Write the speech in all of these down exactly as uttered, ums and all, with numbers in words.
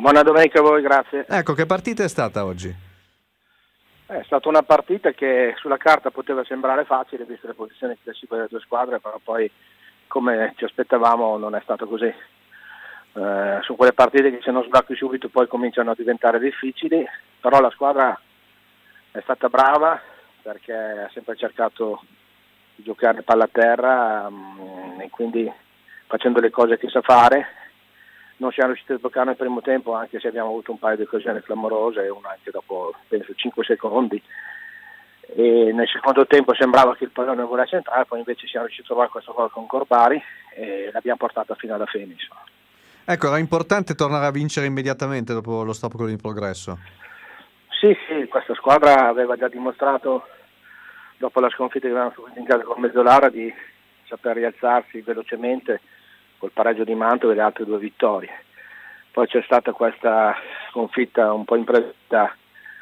Buona domenica a voi, grazie. Ecco, che partita è stata oggi? È stata una partita che sulla carta poteva sembrare facile, visto le posizioni classiche delle due squadre, però poi, come ci aspettavamo, non è stato così. Eh, sono quelle partite che se non sblocchi subito poi cominciano a diventare difficili, però la squadra è stata brava perché ha sempre cercato di giocare palla a terra um, e quindi facendo le cose che sa fare. Non siamo riusciti a sbloccare nel primo tempo, anche se abbiamo avuto un paio di occasioni clamorose, una anche dopo penso cinque secondi, e nel secondo tempo sembrava che il pallone volesse entrare, poi invece siamo riusciti a trovare questo gol con Corbari e l'abbiamo portata fino alla fine, insomma. Ecco, era importante tornare a vincere immediatamente dopo lo stop gol in progresso. Sì, sì, questa squadra aveva già dimostrato, dopo la sconfitta che avevamo subito in casa con Mezzolara, di saper rialzarsi velocemente col pareggio di Mantova e le altre due vittorie. Poi c'è stata questa sconfitta un po' imprevista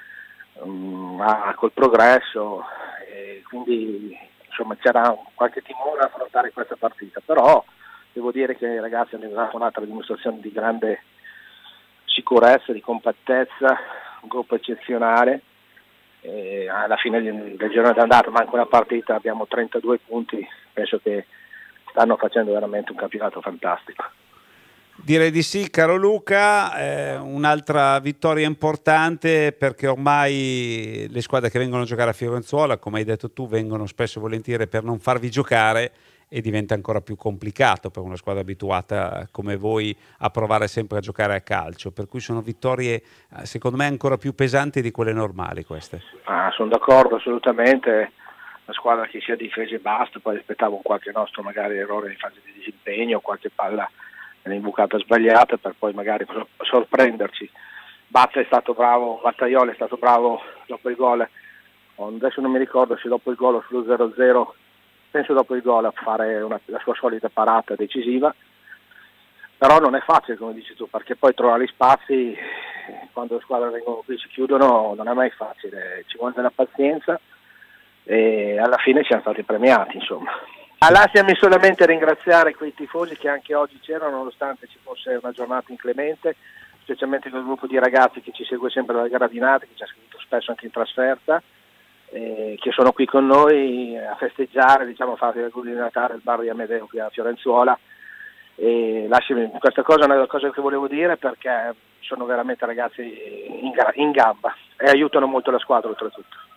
um, ah, col Progresso, e quindi insomma c'era qualche timore a affrontare questa partita, però devo dire che i ragazzi hanno dato un'altra dimostrazione di grande sicurezza, di compattezza, un gruppo eccezionale. E alla fine del giorno d'andata manca una partita, abbiamo trentadue punti, penso che stanno facendo veramente un campionato fantastico. Direi di sì, caro Luca, eh, un'altra vittoria importante, perché ormai le squadre che vengono a giocare a Fiorenzuola, come hai detto tu, vengono spesso e volentieri per non farvi giocare, e diventa ancora più complicato per una squadra abituata come voi a provare sempre a giocare a calcio, per cui sono vittorie secondo me ancora più pesanti di quelle normali queste. Ah, sono d'accordo assolutamente, la squadra che si è difesa e basta, poi aspettavo un qualche nostro magari errore in fase di disimpegno, qualche palla imbucata sbagliata per poi magari sorprenderci. Bazza è stato bravo, Battaiola è stato bravo dopo il gol, adesso non mi ricordo se dopo il gol o sullo zero zero, penso dopo il gol, a fare una, la sua solita parata decisiva, però non è facile come dici tu, perché poi trovare gli spazi quando le squadre vengono qui si chiudono non è mai facile, ci vuole della pazienza e alla fine siamo stati premiati, insomma. Lasciami solamente ringraziare quei tifosi che anche oggi c'erano, nonostante ci fosse una giornata inclemente, specialmente quel gruppo di ragazzi che ci segue sempre dalla Gradinate, che ci ha scritto spesso anche in trasferta, eh, che sono qui con noi a festeggiare, diciamo, a fare gli auguri di Natale al bar di Amedeo qui a Fiorenzuola. E lasciami, questa cosa è una cosa che volevo dire, perché sono veramente ragazzi in, in gamba e aiutano molto la squadra oltretutto.